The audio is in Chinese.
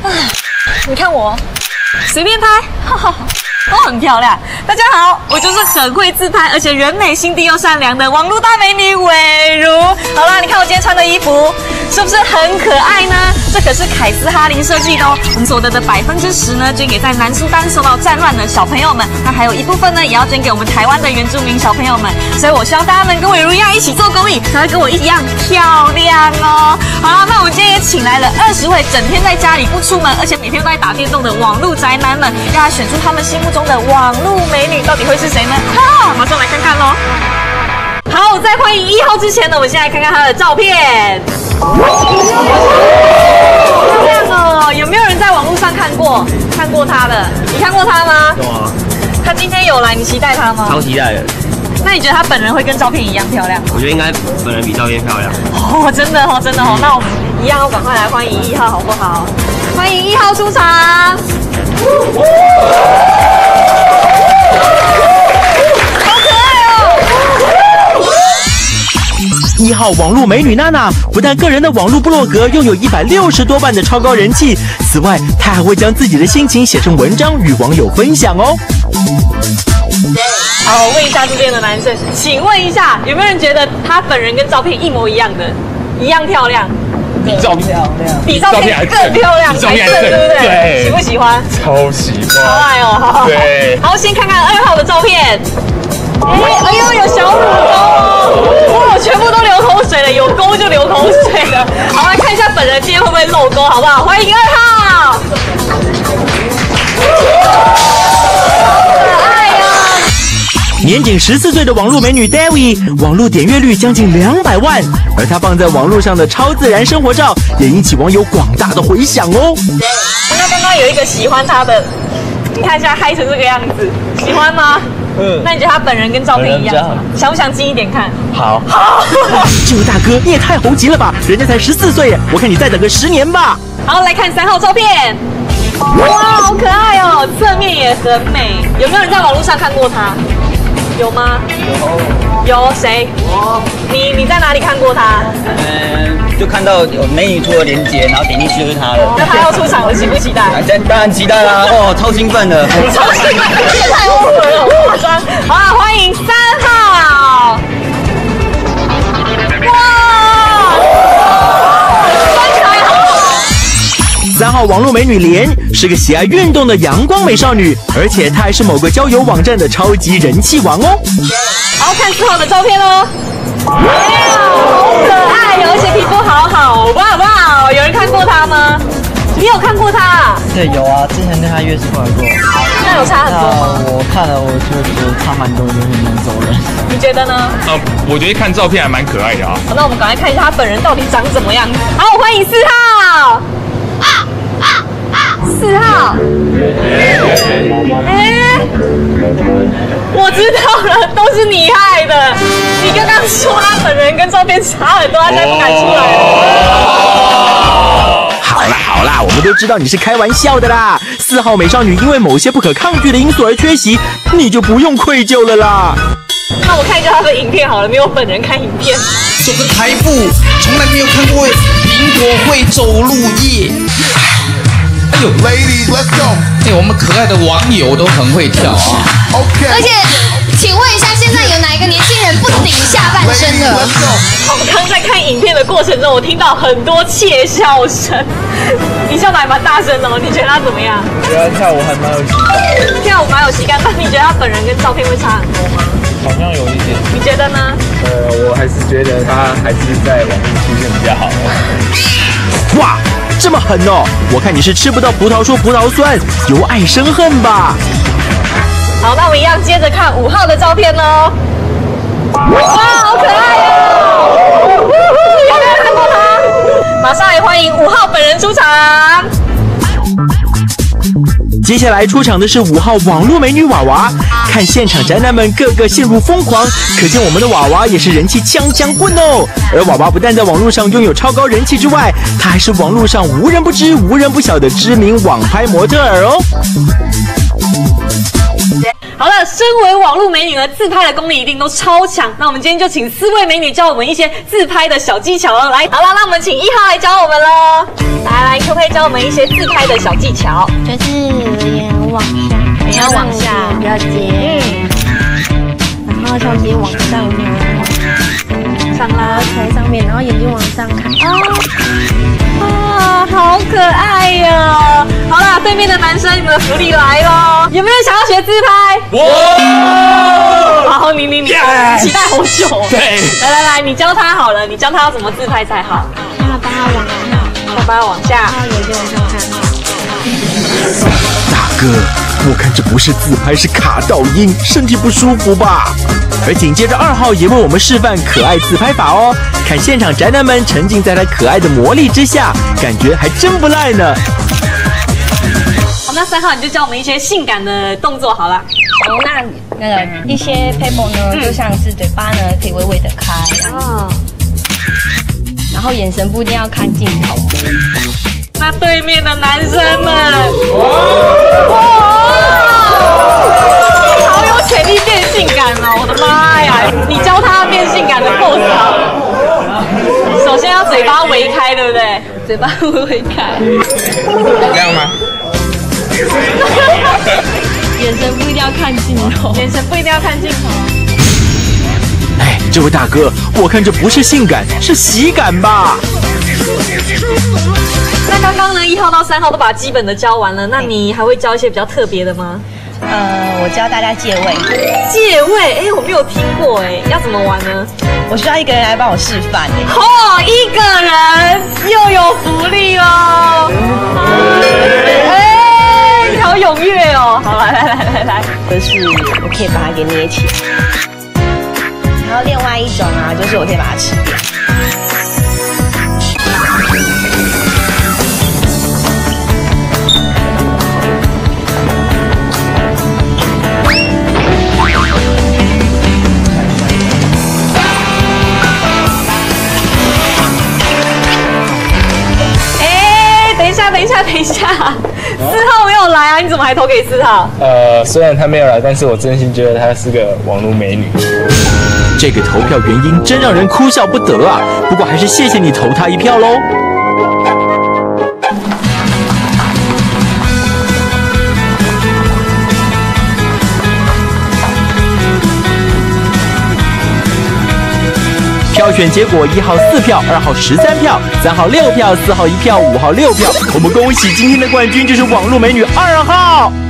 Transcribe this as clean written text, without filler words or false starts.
你看我，随便拍，哈哈。 都很漂亮。大家好，我就是很会自拍，而且人美心地又善良的网络大美女伟如。好啦，你看我今天穿的衣服是不是很可爱呢？这可是凯斯哈林设计的哦。我们所得的10%呢，捐给在南苏丹受到战乱的小朋友们，那还有一部分呢，也要捐给我们台湾的原住民小朋友们。所以我希望大家能跟伟如一样一起做公益，才会跟我一样漂亮哦。好啦，那我们今天也请来了20位整天在家里不出门，而且每天都在打电动的网络宅男们，让他选出他们心目中的网络美女到底会是谁呢？好，马上来看看咯。好，在欢迎1号之前呢，我们先来看看她的照片。漂亮哦！有没有人在网络上看过她的？你看过她吗？ 有啊。 她今天有来，你期待她吗？ 超期待的。 那你觉得她本人会跟照片一样漂亮？ 我觉得应该本人比照片漂亮。 哦，真的哦，真的哦。那我们一样要赶快来欢迎1号，好不好？欢迎1号出场。 1号网络美女娜娜不但个人的网络部落格拥有160多万的超高人气，此外她还会将自己的心情写成文章与网友分享哦。 好，我问一下这边的男生，请问一下，有没有人觉得他本人跟照片一模一样的，一样漂亮？ 比照片比照片更漂亮，才正，对不对？ 对， 喜不喜欢？ 超喜欢， 好爱哦。 对。 好，先看看2号的照片。哎呦，有小乳沟哦！哇，全部都流口水了，有沟就流口水了。好，来看一下本人今天会不会漏沟，好不好？欢迎2号。可爱呀！ 年仅14岁的网络美女 Davi， 网络点阅率将近200万，而她放在网络上的超自然生活照也引起网友广大的回响哦。 那刚刚有一个喜欢她的，你看现在嗨成这个样子，喜欢吗？那你觉得他本人跟照片一样？想不想近一点看？ 好。这位大哥，你也太猴急了吧！人家才14岁耶，我看你再等个10年吧。 好，来看3号照片。哇，好可爱哦，侧面也很美。有没有人在网络上看过他？有吗？有谁？我。你在哪里看过他？ 就看到有美女图的链接，然后点进去就是他了。 那他要出场了，期不期待？ 当然期待啦！哦，超兴奋的。 超兴奋，也太误会了，夸张。好啊，欢迎3号。哇 ！3号网络美女莲是个喜爱运动的阳光美少女，而且她还是某个交友网站的超级人气王哦。 好，看4号的照片哦。哇，好可爱哟，而且皮肤好好，哇哇！有人看过她吗？你有看过她？ 对，有啊，之前跟她约出来过。 那有差很多吗？ 我看了，我就觉得差蛮多，有点难走人。 你觉得呢？ 我觉得看照片还蛮可爱的啊。 好，那我们赶快看一下她本人到底长怎么样。好，欢迎4号。4号。我知道了，都是你害的。你刚刚说他本人跟照片差很多，他才不敢出来了。 好啦，我们都知道你是开玩笑的啦。4号美少女因为某些不可抗拒的因素而缺席，你就不用愧疚了啦。 那我看一下他的影片好了，没有本人看影片。 走个台步，从来没有看过苹果会走路耶。哎呦 ，Ladies let's go！ 哎，我们可爱的网友都很会跳啊。 OK。 而且，请问一下，现在有哪一个年轻人不顶下半身的？ 我刚在看影片的过程中，我听到很多窃笑声。你笑得还蛮大声的哦，你觉得他怎么样？ 我觉得跳舞还蛮有喜感。 跳舞蛮有喜感，但你觉得他本人跟照片会差很多吗？ 好像有一点。 你觉得呢？ 我还是觉得他还是在网络出现比较好。 哇，这么狠哦！我看你是吃不到葡萄说葡萄酸，由爱生恨吧。 好，那我们一样接着看5号的照片哦。哇，好可爱哦！有没有看过他？马上来欢迎5号本人出场。 接下来出场的是5号网络美女娃娃，看现场宅男们个个陷入疯狂，可见我们的娃娃也是人气枪棍哦。而娃娃不但在网络上拥有超高人气之外，她还是网络上无人不知、无人不晓的知名网拍模特儿哦。 好了，身为网络美女呢，自拍的功力一定都超强。那我们今天就请4位美女教我们一些自拍的小技巧哦。来，好了，那我们请1号来教我们喽。来，可不可以教我们一些自拍的小技巧？ 就是脸往下， 脸要往下， 不要接，然后手机往上拉， 上拉从上面，然后眼睛往上看。 啊，好可爱哟！好啦，对面的男生，你们的福利来咯！有没有人想要学自拍？好，你期待好久哦。 对， 来，你教他好了，你教他要怎么自拍才好。 下巴往下， 下巴往下， 然后眼睛往上看。 大哥，我看这不是自拍，是卡到音，身体不舒服吧？而紧接着2号也为我们示范可爱自拍法哦，看现场宅男们沉浸在他可爱的魔力之下，感觉还真不赖呢。 好，那3号你就教我们一些性感的动作好了。 那个一些 paper 呢，就像是嘴巴呢可以微微的开，然后眼神不一定要看镜头。 那对面的男生们，好有潜力变性感哦！我的妈呀，你教他变性感的 pose 好。首先要嘴巴微开，对不对？ 嘴巴微开， 这样吗？ 眼神不一定要看镜头， 眼神不一定要看镜头。 哎，这位大哥，我看这不是性感，是喜感吧？ 那刚刚呢，1号到3号都把基本的教完了，那你还会教一些比较特别的吗？ 我教大家借位。 借位，我没有听过，要怎么玩呢？ 我需要一个人来帮我示范。 1个人又有福利哦！你好踊跃哦！好，来， 就是我可以把它给捏起来，然后另外一种啊，就是我可以把它吃掉。 等一下，4号没有来啊？你怎么还投给4号？ 虽然他没有来，但是我真心觉得她是个网络美女。 这个投票原因真让人哭笑不得啊！不过还是谢谢你投他一票喽。票选结果：1号4票，2号13票，3号6票，4号1票，5号6票。我们恭喜今天的冠军就是网络美女2号。